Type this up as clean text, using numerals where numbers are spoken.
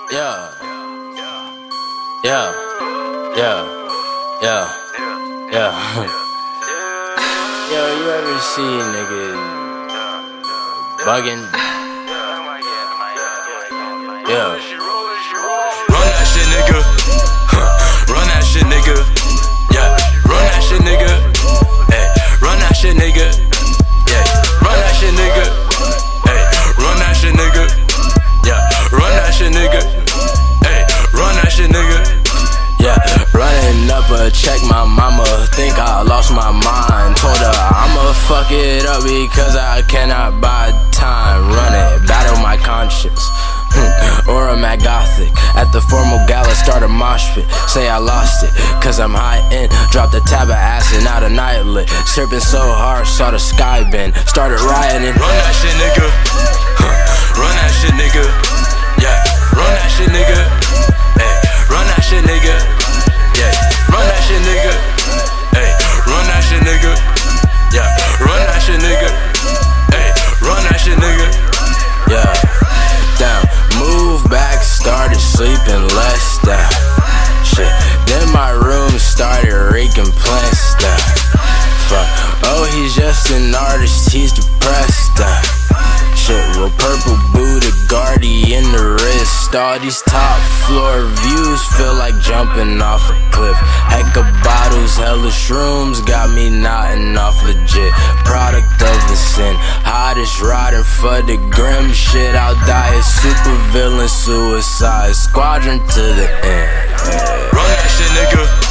Yeah, yeah, yeah, yeah, yeah. Yo, you ever see niggas bugging? Yeah. Run that shit, nigga. Run that shit, nigga. Yeah. Run that shit, nigga. Hey. Run that shit, nigga. Yeah. Run that shit, nigga. Hey. Run that shit, nigga. Yeah. Run that shit, nigga. Hey. Run that shit, nigga. Yeah, running up a check, my mama think I lost my mind. Told her I'ma fuck it up because I cannot buy time. Run it, battle my conscience. Or I'm at Gothic. At the formal gala, start a mosh pit. Say I lost it, cause I'm high end. Dropped a tab of acid, not a night lit. Surfing so hard, saw the sky bend. Started rioting. Run that shit, nigga. Run that shit, nigga. Yeah, run that shit, nigga. Hey, run that shit, nigga. Yeah, run that shit, nigga. Hey, run that shit, nigga. Yeah, run that shit, nigga. Hey, run that shit, nigga. Yeah, down, move back, started sleeping less down. Shit, then my room started reeking plants down. Fuck, oh he's just an artist, he's depressed down. Shit, well purple Bugatti in the wrist. All these top floor views feel like jumping off a cliff. Heck of bottles, hella shrooms, got me nodding off legit. Product of the sin, hottest riding for the grim shit. I'll die a super villain, suicide squadron to the end. Run that shit, nigga.